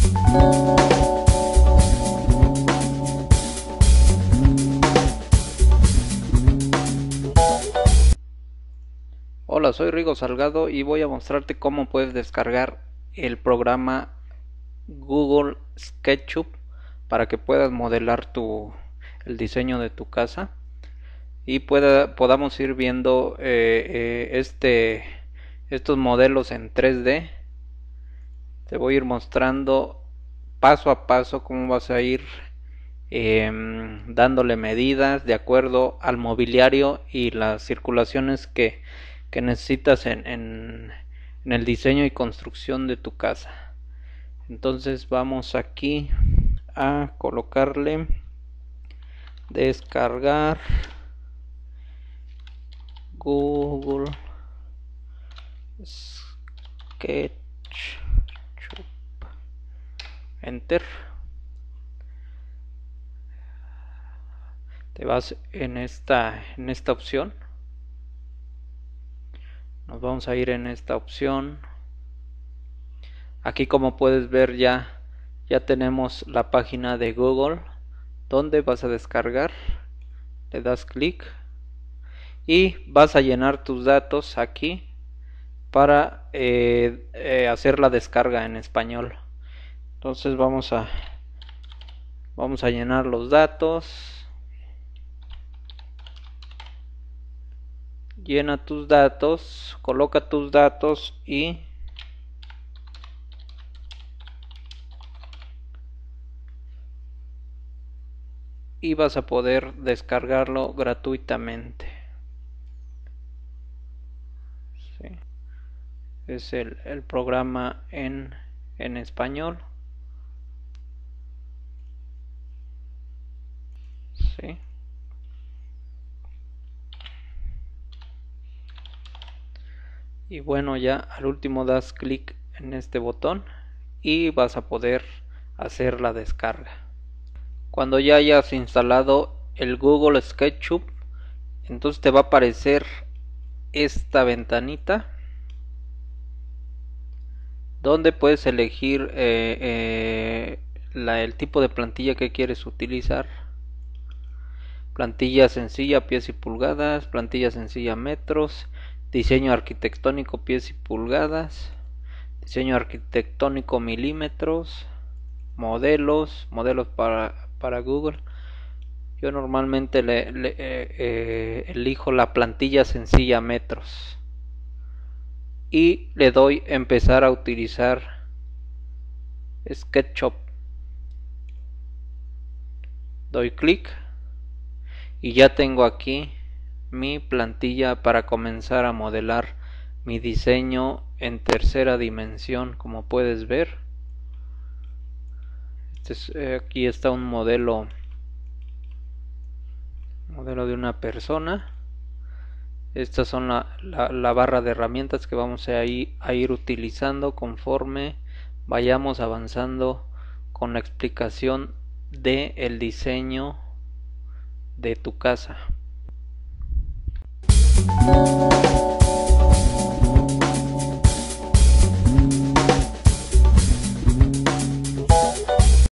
Hola, soy Rigo Salgado y voy a mostrarte cómo puedes descargar el programa Google SketchUp para que puedas modelar el diseño de tu casa y podamos ir viendo estos modelos en 3D. Te voy a ir mostrando paso a paso cómo vas a ir dándole medidas de acuerdo al mobiliario y las circulaciones que necesitas en el diseño y construcción de tu casa. Entonces vamos aquí a colocarle descargar Google SketchUp, enter. Te vas en esta opción. Nos vamos a ir en esta opción. Aquí, como puedes ver, ya tenemos la página de Google donde vas a descargar. Le das clic y vas a llenar tus datos aquí para hacer la descarga en español. Entonces vamos a llenar los datos. Llena tus datos, coloca tus datos y vas a poder descargarlo gratuitamente. Sí. Es el programa en español. Sí. Y bueno, ya al último das clic en este botón y vas a poder hacer la descarga. Cuando ya hayas instalado el Google SketchUp, entonces te va a aparecer esta ventanita donde puedes elegir el tipo de plantilla que quieres utilizar. Plantilla sencilla, pies y pulgadas; plantilla sencilla, metros; diseño arquitectónico, pies y pulgadas; diseño arquitectónico, milímetros; modelos para Google. Yo normalmente elijo la plantilla sencilla, metros, y le doy empezar a utilizar SketchUp. Doy clic y ya tengo aquí mi plantilla para comenzar a modelar mi diseño en tercera dimensión. Como puedes ver, aquí está un modelo de una persona. Estas son la barra de herramientas que vamos a ir utilizando conforme vayamos avanzando con la explicación del diseño de tu casa.